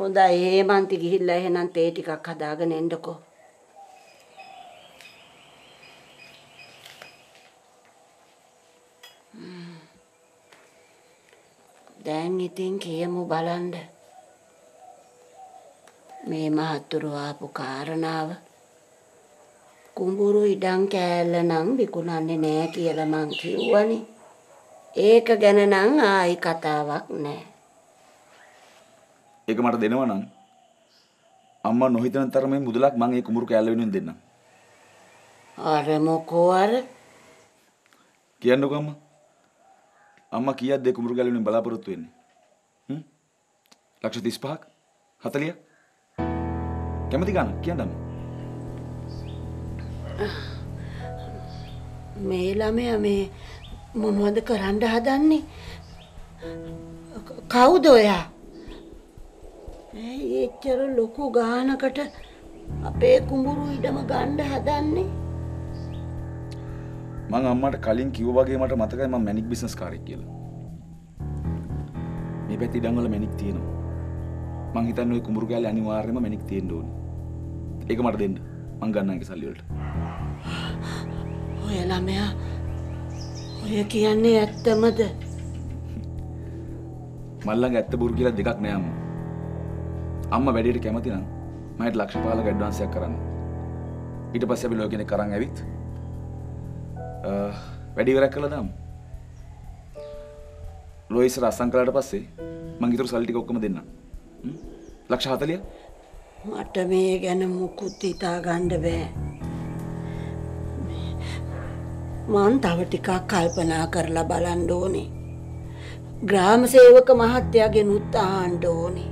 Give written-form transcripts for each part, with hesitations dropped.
හොඳයි හේමන්ති ගිහිල්ලා එහෙනම් තේ ටිකක් හදාගෙන එන්නකෝ. දැන් ඉතින් කියමු බලන්න. මේ මහතුරු ආපු කාරණාව කුඹුරු ඉඩම් කෑල්ල නම් විකුණන්නේ නෑ කියලා මං කිව්වනේ. ඒක ගැන නම් ආයි කතාවක් නෑ. ඒක මට දෙනවා නම් අම්මා නොහිතන තරමේ මුදලක් මං ඒ කුඹුරු කෑල්ල වෙනුවෙන් දෙන්නම්. අර මොකෝ අර කියන්නකෝ අම්මා. අම්මා කීයක්ද ඒ කුඹුරු කෑල්ල වෙනුවෙන් බලාපොරොත්තු වෙන්නේ? ලක්ෂ 35ක් 40ක් කැමති ගන්න කියන්න අම්මා. මේ ළමයා මේ මොනවද කරන්න හදන්නේ? කවුද ඔයා? ඇයි එච්චර ලොකු ගානකට අපේ කුඹුරු ඉඩම ගන්න හදන්නේ? මං අම්මාට කලින් කිව්වා වගේ මට මතකයි මම මැනික් බිස්නස් කාරයෙක් කියලා. මේ පැත්තේ ඉඩම් වල මැනික් තියෙනවා. මං හිතන්නේ ওই කුඹුරු කෑල්ල අනිවාර්යයෙන්ම මැනික් තියෙන්න ඕනේ. ඒක මට දෙන්න. මං ගන්නම් ඒක සල්ලි වලට. ඔය ළමයා ඔය කියන්නේ ඇත්තමද? මල්ලංග ඇත්ත බොරු කියලා දෙකක් නෑ අම්මා. අම්මා වැඩේට කැමති නම් මට ලක්ෂ 15ක ඇඩ්වාන්ස් එකක් කරන්න. ඊට පස්සේ අපි ලෝක කෙනෙක් කරන් ඇවිත් වැඩි ඉවරක් කළා දාමු. ලෝයිස් රසං කළාට පස්සේ මං ඊටු සල්ලි ටික ඔක්කොම දෙන්නම්. ලක්ෂ 40ක් මට මේ ගැන මුකුත් හිතා ගන්න බෑ. මං තව ටිකක් කල්පනා කරලා බලන්න ඕනේ. ග්‍රාම සේවක මහත්තයාගෙන් උත් අහන්න ඕනේ.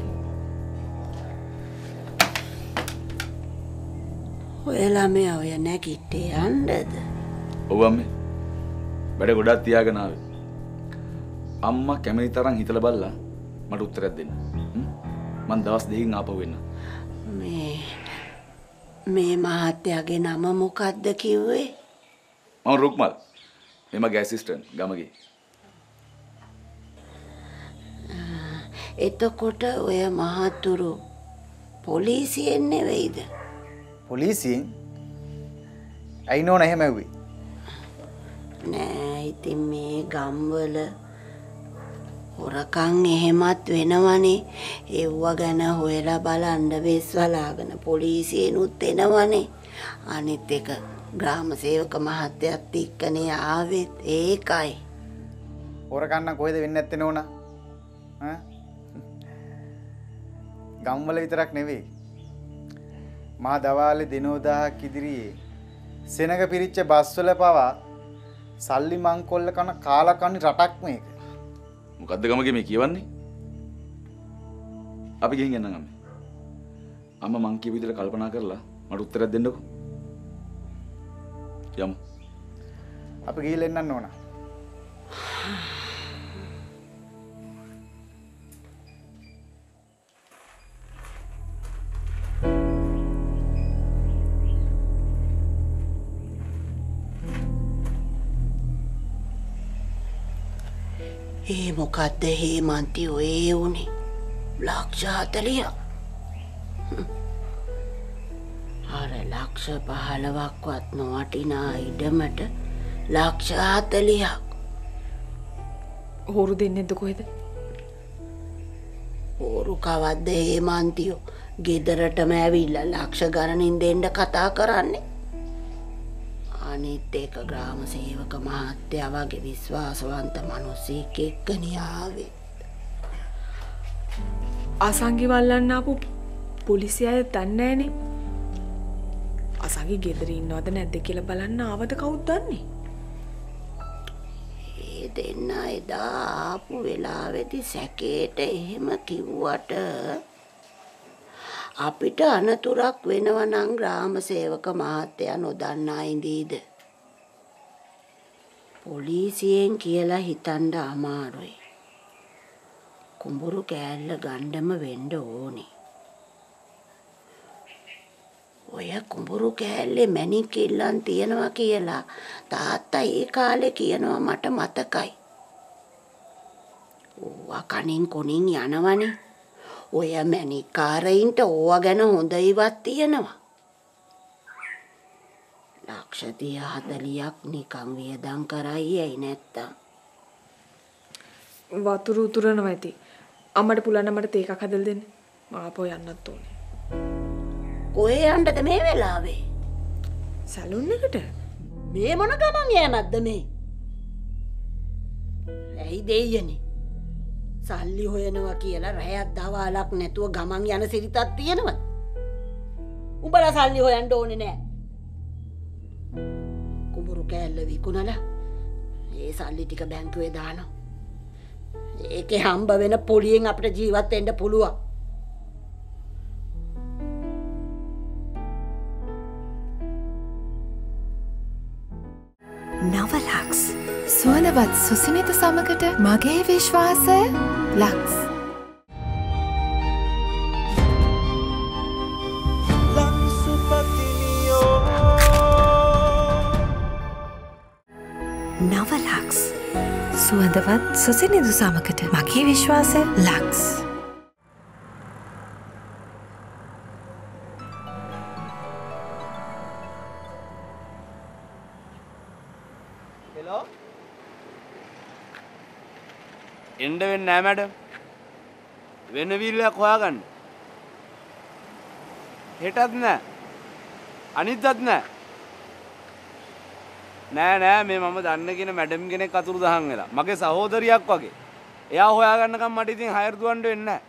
ඔය ළමයා ඔය නැගිට්ටේ යන්නද? ඔව් අම්මේ. වැඩ ගොඩක් තියාගෙන ආවේ. අම්මා කැමති තරම් හිතලා බලලා මට උත්තරයක් දෙන්න. මං දවස් දෙකකින් ආපහු එන්න. මේ මහත්තයාගේ නම මොකක්ද කිව්වේ? මම රුක්මල්. මේ මගේ ඇසිස්ටන්ට් ගමගේ. එතකොට ඔය මහතුරු පොලිසියෙන් නෙවෙයිද? පොලිසියෙන්? ඇයි නෝන එහෙම ඇහුවේ? නෑ ඉතින් මේ ගම්වල හොරකම් එහෙමත් වෙනවනේ. ඒව ගැන හොයලා බලන්න වෙස් වලාගෙන පොලිසියෙනුත් එනවනේ. අනිත් එක ග්‍රාම සේවක මහත්තයත් එක්කනේ ආවෙත් ඒකයි. හොරකම් නම් කොහෙද වෙන්නේ නැත්තේ නෝනා? ගම්වල විතරක් නෙවෙයි. මා දවාලේ දිනෝ 1000ක් ඉදිරියේ සෙනග පිරිච්ච බස්වල පවා සල්ලි මංකොල්ල කන කාලකන්නි රටක් මේක. මොකද්ද ගමගේ මේ කියවන්නේ? අපි ගිහින් යන්නම් අම්මේ. අම්මා මං කියපු විදිහට කල්පනා කරලා මට උත්තරයක් දෙන්නකෝ. යමු. අපි ගිහින් එන්නන්න ඕන. ඒ මොකද්ද හේමන්ති ඔය උනේ? ලක්ෂ 40ක්. අර ලක්ෂ 15ක්වත් නොවටිනා ඉඩමට ලක්ෂ 40ක්. හොරු දෙන්නේද කොහෙද? හොරු කවද්ද හේමන්තියෝ? ගෙදරටම ඇවිල්ලා ලක්ෂ ගණනින් දෙන්න කතා කරන්නේ. අනිත් එක ග්‍රාම සේවක මහත්තයා වගේ විශ්වාසවන්ත මිනිස්සෙක් එක්කනේ ආවේ. අසංගි වල්ලන්න ආපු පොලිසිය අය දන්නේ නැහනේ. අසංගි ගෙදර ඉන්නවද නැද්ද කියලා බලන්න ආවද කවුද දන්නේ? ඒ දෙන්න එදා ආපු වෙලාවේදී සැකේට එහෙම කිව්වට අපිට අනතුරක් වෙනවා නම් ග්‍රාම සේවක මහත්තයා නොදන්නා ඉඳීද? පොලිසියෙන් කියලා හිතන්න අමාරුයි. කුඹුරු කෑල්ල ගණ්ඩම වෙන්න ඕනේ. ඔය කුඹුරු කෑල්ලේ මැණික් ඉල්ලන් තියනවා කියලා තාත්තා ඒ කාලේ කියනවා මට මතකයි. ඕවා කනින් කොනින් යනවනේ. ඔය මැනිකාරයින්ට ඕවා ගැන හොඳ ඉවත් තියෙනවා. ලක්ෂ 30-40ක් නිකන් වියදම් කරයි ඇයි නැත්තම්. වතුර උතුරනවා ඇති. අම්මට පුළුවන් මට තේ එකක් හදලා දෙන්න. මම ආපහු යන්නත් ඕනේ. කොහේ යන්නද මේ වෙලාවේ? සැලුන් එකට. මේ මොන ගමන් යෑමක්ද මේ? ඇයි දෙයියනේ? සල්ලි හොයනවා කියලා රැයක් දවාලක් නැතුව ගමන් යන සිරිතක් තියෙනවද? උඹලා සල්ලි හොයන්න ඕනේ නෑ. කුඹුරු කෑල්ල විකුණලා ඒ සල්ලි ටික බැංකුවේ දානවා. ඒකේ හම්බ වෙන පොලියෙන් අපිට ජීවත් වෙන්න පුළුවන්. නවලක්ස් සුවඳවත් සුසිනිත සමගට මගේ විශ්වාසය ලක්ස්. Lansupathiniyo නවලක්ස් සුවඳවත් සුසිනිදු සමගට මගේ විශ්වාසය ලක්ස්. Hello? එන්න වෙන්නේ නැහැ මැඩම්. වෙන වීල්ලක් හොයාගන්න. හෙටත් නැහැ. අනිද්දාත් නැහැ. නෑ මේ මම දන්න කෙන මැඩම් කෙනෙක් අතුරු දහන් වෙලා. මගේ සහෝදරියක් වගේ. එයා හොයාගන්නකම් මට ඉතින් හයර් දුවන්න වෙන්නේ නැහැ.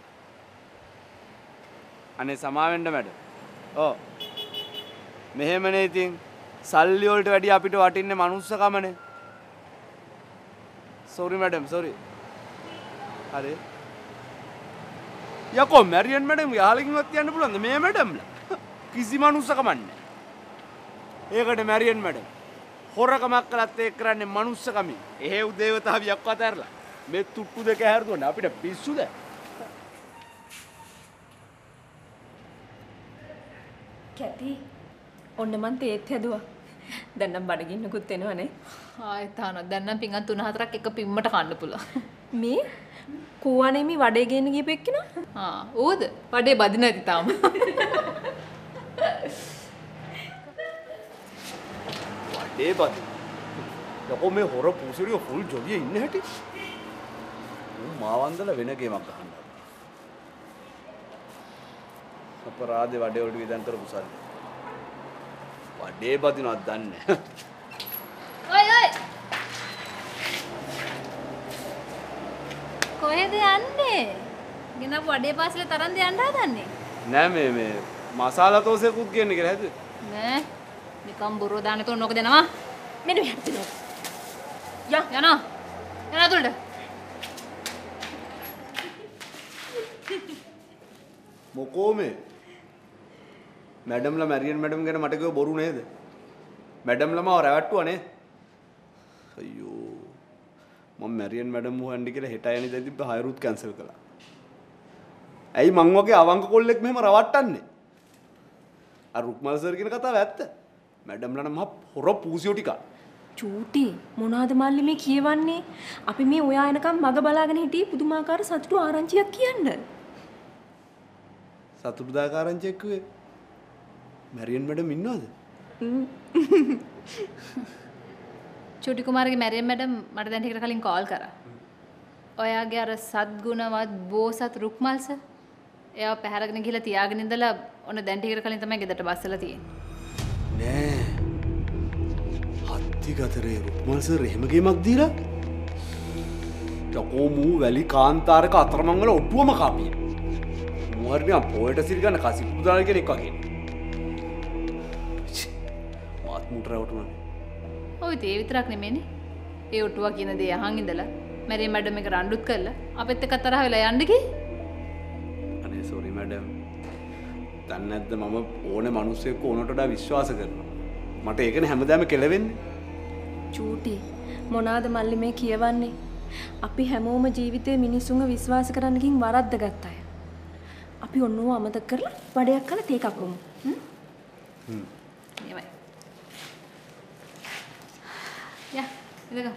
අනේ සමාවෙන්න මැඩම්. ඔව්. මෙහෙමනේ ඉතින් සල්ලි වලට වැඩිය අපිට වටින්නේ මනුස්සකමනේ. sorry madam sorry. හරි. යකෝ මැරියන් මැඩම් යාලකින්වත් කියන්න පුළුවන්ද මේ මැඩම්ලා? කිසි මනුස්සකමක් නැහැ. ඒකට මැරියන් මැඩම් හොරකමක් කළත් ඒක කරන්නේ මනුස්සකමින්. එහෙව් දේවතාවියක් අතහැරලා මේ තුට්ටු දෙක හැරදුවනේ අපිට පිස්සුද? කැටි ඔන්න මන් තේත් හැදුවා. දැන් නම් බඩගින්නකුත් එනවනේ. ආයෙත් ආනවා. දැන් නම් පිංගන් 3-4ක් එක පිම්මට කන්න පුළුවන්. මේ කෝවනේ මේ වඩේ ගේන්න ගියපු එක්කිනා? ඌද? වඩේ බදින ඇති තාම. වඩේ බදින. යකෝ මේ හොර පූසරිය ෆුල් ජොලිය ඉන්න හැටි. ඌ මාවන්දල වෙන ගේමක් ගහන්න. අපරාධේ වඩේ වලට විදන් කරපු සල්ලි. වඩේ බදිනවත් දන්නේ නැහැ. ඔය කොහෙද යන්නේ? ගෙන වඩේ පාසලේ තරන්ද යන්න හදන්නේ? නෑ මේ මසාලා තෝසෙකුත් ගේන්න කියලා හැදුවේ. නෑ. නිකම් බොරුව දාන්න තෝ නෝක දෙනවා. මෙන්න මෙහෙට දෙනවා. යනවා. යනවා තුලට. මොකෝ මේ? මැඩම්ලා මැරියන් මැඩම් ගැන මට කිව්ව බොරු නේද? මැඩම්ලා මාව රැවට්ටුවා නේ. අයියෝ. මම මැරියන් මැඩම් හොයන්න කියලා හෙට යන්නේ දැන් තිබ්බ හයරුත් කැන්සල් කළා. ඇයි මං වගේ අවංක කොල්ලෙක් මෙහෙම රවට්ටන්නේ? අර රුක්මල් සර් කියන කතාව ඇත්ත. මැඩම්ලා නම් මහ හොර පූසියෝ ටික. චූටි මොනවාද මල්ලි මේ කියවන්නේ? අපි මේ ඔයා එනකම් මග බලාගෙන හිටියේ පුදුමාකාර සතුටු ආරංචියක් කියන්න. සතුටුදායක ආරංචියක් කිව්වේ? මැරියන් මැඩම් ඉන්නවද? චූටි කුමාරගේ මැරියන් මැඩම් මට දැන් ටිකට කලින් කෝල් කරා. ඔයාගේ අර සත්ගුණවත් බෝසත් රුක්මල් සර් එයාව පැහැරගෙන ගිහලා තියාගෙන ඉඳලා ඔන්න දැන් ටිකට කලින් තමයි ගෙදරට බස්සලා තියෙන්නේ. නෑ. හත්ති ගතරේ රුක්මල් සර් එහෙම ගේමක් දීලා? යකෝ මූ වැලි කාන්තාරක අතරමං වල ඔට්ටුවම කාපිය. මූ හරි නිකන් පොයට සිරි ගන්න කසිප්පු දාන කෙනෙක් වගේ. මාත් මුට රවටුණා. ඔය ඒ විතරක් නෙමෙයිනේ. ඒ ඔට්ටුවා කියන දේ අහන් ඉඳලා මැරියන් මැඩම් එක රණ්ඩුත් කළා. අපෙත් එක්ක තරහ වෙලා යන්න ගියේ. අනේ සෝරි මැඩම්. දන්නේ නැද්ද මම ඕනේ මිනිස්සෙක් ඕනට වඩා විශ්වාස කරනවා. මට ඒකනේ හැමදාම කෙලවෙන්නේ. චූටි මොනවාද මල්ලි මේ කියවන්නේ? අපි හැමෝම ජීවිතේ මිනිසුන්ව විශ්වාස කරන්න ගින් වරද්ද ගත්තා. අපි ඔන්නෝ අමතක කරලා වඩයක් කළා තේ එකක් වමු. එහෙමයි. යා ඉඳගන්න.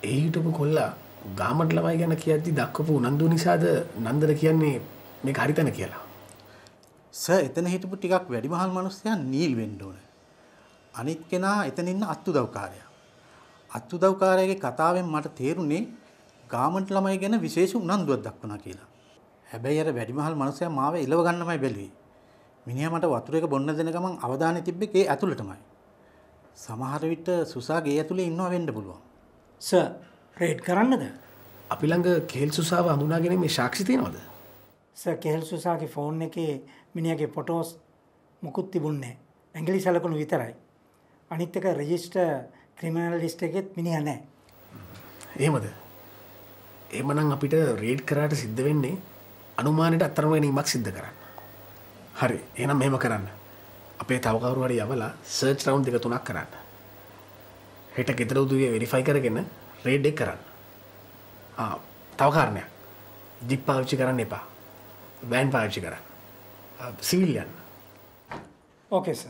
ඒ හිටපු කොල්ලා ගාමට ළමයි ගැන කියද්දි දක්වපු උනන්දු නිසාද නන්දර කියන්නේ මේක හරිතන කියලා. සර් එතන හිටපු ටිකක් වැඩිමහල් මිනිස්සයා නීල් වෙන්න ඕන. අනිත් කෙනා එතන ඉන්න අත්උදව්කාරයා. අත්උදව්කාරයාගේ කතාවෙන් මට තේරුනේ ගාමන්ට් ළමයි ගැන විශේෂ උනන්දුවක් දක්වනවා කියලා. හැබැයි අර වැඩිමහල් මිනිස්සයා මාව එලව ගන්නමයි බැලුවේ. මිනිහා මට වතුර එක බොන්න දෙන ගමන් අවධානය තිබ්බේ ගේ ඇතුළටමයි. සමහර විට සුසා ගේ ඇතුලේ ඉන්නව වෙන්න පුළුවන්. සර් රේඩ් කරන්නද? අපි ළඟ කේල් සුසාව හඳුනාගෙන මේ සාක්ෂි තියෙනවද? සර් කේල් සුසාගේ ෆෝන් එකේ මිනිහාගේ ෆොටෝස් මුකුත් තිබුණේ නැහැ. ඇඟිලි සලකුණු විතරයි. අනිත් එක රෙජිස්ටර් ක්‍රිමිනල් ලිස්ට් එකෙත් මිනිහා නැහැ. එහෙමද? එහෙමනම් අපිට රේඩ් කරාට සිද්ධ වෙන්නේ අනුමානෙට අත්තරම ගැනීමක් සිද්ධ කරන්න. හරි. එහෙනම් මෙහෙම කරන්න. අපේ තව කවුරු හරි යවලා සර්ච් රවුන්ඩ් දෙක තුනක් කරන්න. හෙට ගෙදර උදේ වෙරිෆයි කරගෙන රේඩ් එක කරන්න. තව කාරණයක්. ජිප් පාවිච්චි කරන්න එපා. වෑන් පාවිච්චි කරන්න. සිවිලියන්. Okay sir.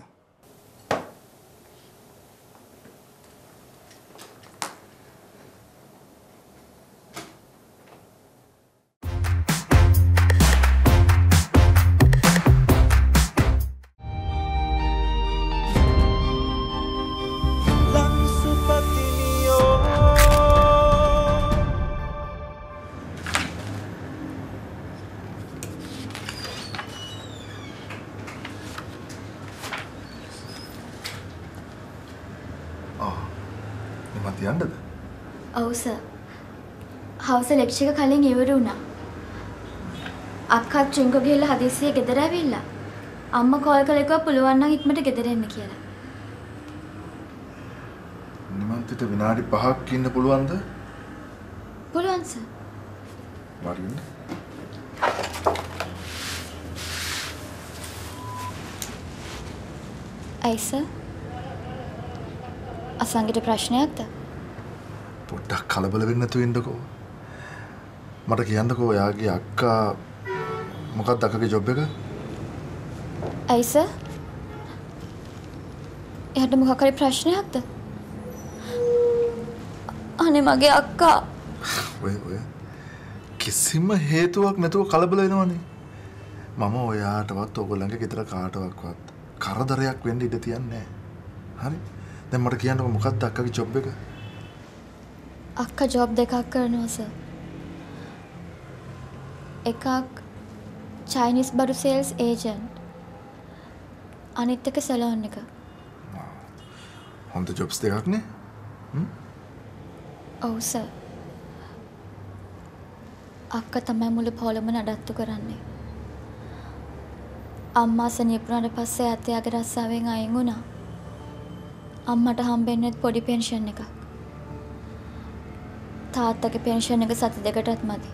ඔව් සර්. හවස ලෙක්චර් එක කලින් ඉවර වුණා. අක්කා ඩ්‍රින්කෝ ගිහලා හදිස්සියේ ගෙදර ඇවිල්ලා. අම්මා කෝල් කළේකෝ පුළුවන් නම් ඉක්මනට ගෙදර එන්න කියලා. නිමන්තිට විනාඩි 5ක් ඉන්න පුළුවන්ද? පුළුවන් සර්. වරින්න. ඇයි සර්? අසංගිට ප්‍රශ්නයක්ද? පොඩ්ඩක් කලබල වෙන්න නැතුව ඉන්නකෝ. මට කියන්නකෝ ඔයාගේ අක්කා මොකක්ද අක්කගේ ජොබ් එක? ඇයි සර්? එයාට මොකක් හරි ප්‍රශ්නයක්ද? අනේ මගේ අක්කා. ඔය කිසිම හේතුවක් නැතුව කලබල වෙනවනේ. මම ඔයාටවත් ඔයගොල්ලන්ගේ ගෙදර කාටවත් කරදරයක් වෙන්න ඉඩ තියන්නේ නැහැ. හරි? දැන් මට කියන්නකෝ මොකක්ද අක්කගේ ජොබ් එක? අක්කා ජොබ් දෙකක් කරනවා සර්. එකක් චයිනීස් බඩු සේල්ස් ඒජන්ට්. අනිත් එක සැලෝන් එක. හොඳ ජොබ්ස් දෙකක් නේ? ඔව් සර්. අක්කා තමයි මුළු පොළොම නඩත්තු කරන්නේ. අම්මා සනීපුණාට පස්සේ ඇතයාගේ රස්සාවෙන් අයින් වුණා. අම්මට හම්බෙන්නේ පොඩි පෙන්ෂන් එකක්. තාත්තගේ පෙන්ෂන් එක සති දෙකටත් මදි.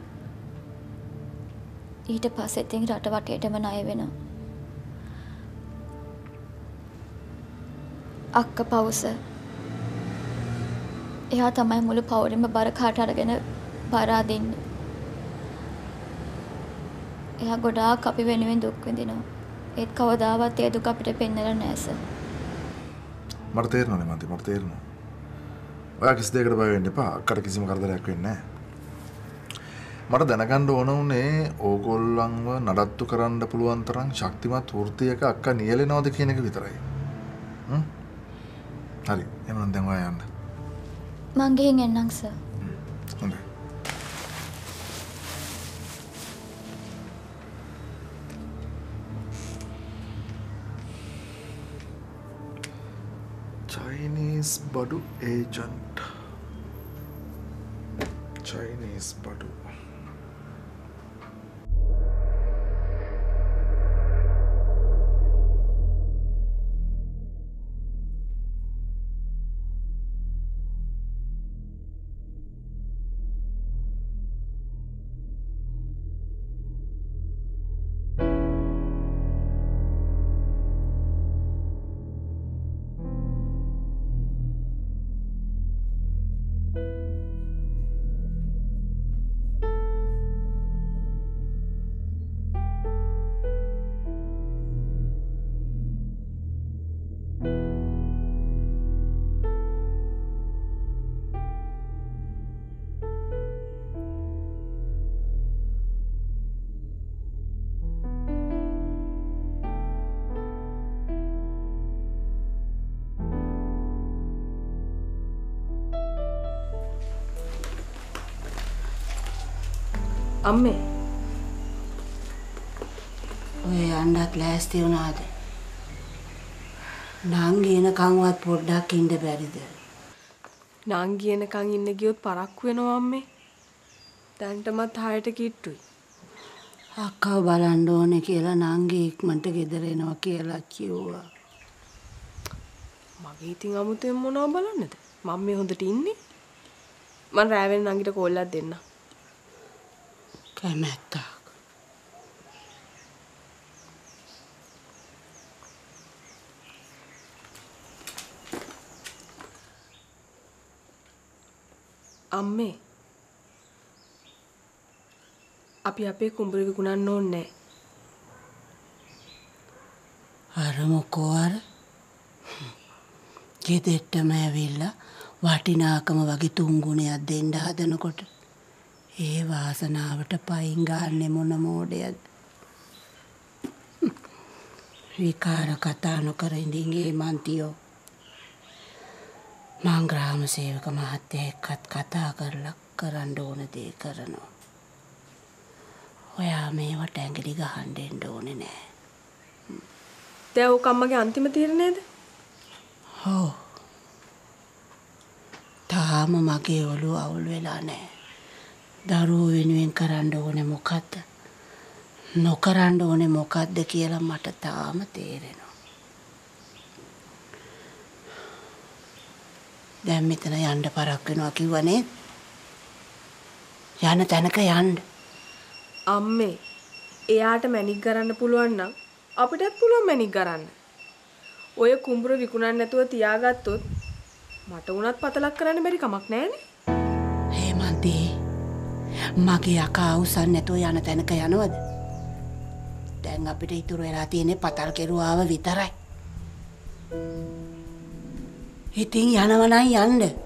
ඊට පස්සේ ඉතින් රට වටේටම ණය වෙනවා. අක්ක පවුස. එයා තමයි මුළු පවුලෙම බර කාට අරගෙන බර අදින්නේ. එයා ගොඩාක් අපි වෙනුවෙන් දුක් විඳිනවා. ඒත් කවදාවත් ඒ දුක අපිට පෙන්නලා නැහැ සර්. මට තේරෙනවනේ මන්ති මට තේරෙනවා. ඔයා කිසි දෙයකට බය වෙන්න එපා. අක්කට කිසිම කරදරයක් වෙන්නේ නැහැ. මට දැනගන්න ඕන උනේ ඕගොල්ලන්ව නඩත්තු කරන්න පුළුවන් තරම් ශක්තිමත් වෘත්තියක අක්කා නියැලෙනවද කියන එක විතරයි. හරි. එහෙනම් දැන් ඔයා යන්න. මං ගිහින් එන්නම් සර්. හොඳයි. Chinese badu agent. Chinese badu. අම්මේ ඔය යන්නත් ලෑස්ති වුණාද? නංගි එනකන්වත් පොඩ්ඩක් ඉන්න බැරිද? නංගි එනකන් ඉන්න ගියොත් පරක්කු වෙනවා අම්මේ. දැන්ටමත් 6ට කිට්ටුයි. අක්කව බලන්න ඕනේ කියලා නංගි ඉක්මනට ගෙදර එනවා කියලා කිව්වා. මගේ ඉතින් අමුතෙන් මොනව බලන්නද? මම මේ හොඳට ඉන්නේ. මං රෑ වෙන නංගිට කෝල් එකක් දෙන්න. කැමැත්තා. අම්මේ අපි අපේ කුඹුර විකුණන්න ඕනේ අර මොකෝ අර ගෙදෙට්ටම ඇවිල්ලා වටිනාකම වගේ 3 ගුණයක් දෙන්න හදනකොට ඒ වාසනාවට පයින් ගන්න මොන මෝඩයද? විකාර කතා නොකර ඉඳින් ඒ මන්තියෝ මං ග්‍රාම සේවක මහත්තයා එක්කත් කතා කරලා කරන්න ඕන දේ කරනවා. ඔයා මේවට ඇඟිලි ගහන්න දෙන්න ඕනේ නෑ. දැන් ඔක අම්මගේ අන්තිම තීරණයද? ඔව්. තාම මගේ ඔළුව අවුල් වෙලා නෑ. දරුවෝ වෙනුවෙන් කරන්න ඕනේ මොකද්ද? නොකරන්න ඕනේ මොකද්ද කියලා මට තාම තේරෙනවා. දැන් මෙතන යන්න පරක් වෙනවා කිව්වා නේද? යන තැනක යන්න. අම්මේ එයාට මැනික් ගන්න පුළුවන් නම් අපිටත් පුළුවන් මැනික් ගන්න. ඔය කුඹුර විකුණන්න නැතුව තියාගත්තොත් මට උනත් පතලක් කරන්න බැරි කමක් නැහැනේ. හේමන්ති මගේ අකා උසන් නැතුව යන තැනක යනවද? දැන් අපිට ඉතුරු වෙලා තියෙන්නේ පතල් කෙරුවාව විතරයි. ඉතින් යනවා නම් යන්න.